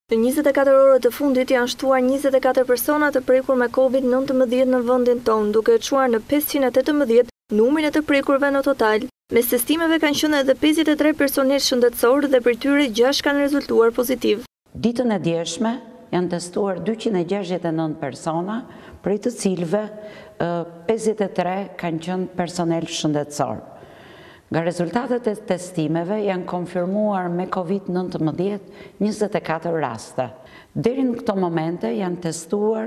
Në 24 orët të fundit janë shtuar 24 persona të prekur me COVID-19 në vendin tonë, duke e çuar në 518 numrin e të prekurve në total. Mes testimeve kanë qenë edhe 53 personel shëndetësor dhe prej tyre 6 kanë rezultuar pozitiv. Ditën e djeshme janë testuar 269 persona, prej të cilëve 53 kanë qenë personel shëndetësor. Nga rezultatet e testimeve janë konfirmuar me COVID-19 24 raste. Deri në këto momente janë testuar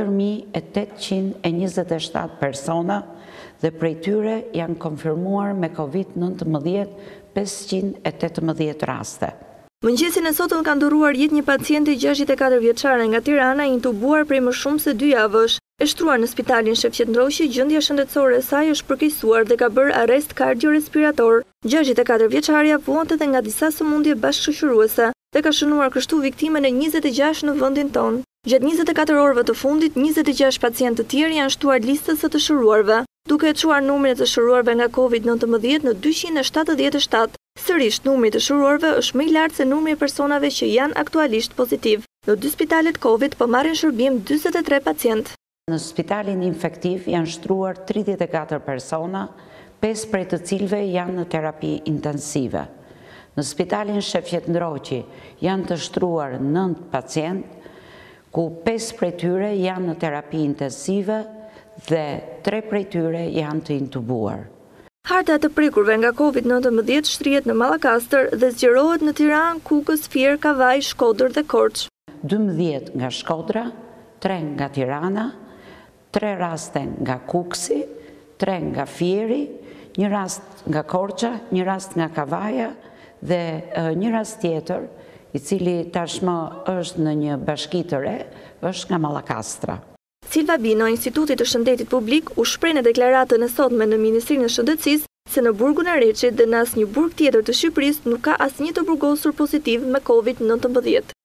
4.827 persona dhe prej tyre janë konfirmuar me COVID-19 518 raste. Mëngjesin e sotëm ka nduruar jetë një pacienti 64 vjeçare nga Tirana, intubuar prej më shumë se 2 javësh. E shtruar në spitalin Shef Qendroqi, gjendja shëndetësore e saj është përkeqësuar dhe ka bërë arrest kardiorespirator. 64 vjeçaria vuante edhe nga disa sëmundje bashkëshoqëruese dhe ka shënuar kështu viktimen e 26 në vendin tonë. Gjatë 24 orëve të fundit, 26 pacientë të tjerë janë shtuar listës së të shëruarve, duke e çuar numrin e të shëruarve nga COVID-19 në 277. Sërish, numri të shëruarve është më i lartë se numri e personave që janë aktualisht pozitiv. Në 2 spitalet COVID po marrin shërbim 43 pacientë. Në spitalin infektiv janë shtruar 34 persona, 5 prej të cilëve janë në terapi intensive. Në spitalin Shef Qendroqi janë të shtruar 9 pacientë, ku 5 prej tyre janë në terapi intensive dhe 3 prej tyre janë të intubuar. Harta e të prekurve nga COVID-19 shtrihet në Mallakastër dhe zgjerohet në Tiranë, Kukës, Fier, Kavaj, Shkodër dhe Korçë. 12 nga Shkodra, 3 nga Tirana, 3 raste nga Kuksi, 3 nga Fieri, 1 rast nga Korça, 1 rast nga Kavaja dhe 1 rast tjetër, i cili tashmë është në një bashki të re, është nga Mallakastra. Silva Bino, Instituti të Shëndetit Publik, u shpreh në deklaratën e sotme në Ministrinë e Shëndetësisë se në burgun e Reçit dhe në asnjë burg tjetër të Shqipërisë nuk ka asnjë të burgosur pozitiv me COVID-19.